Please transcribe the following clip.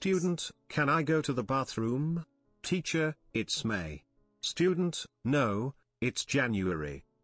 Student, can I go to the bathroom? Teacher, it's May. Student, no, it's January.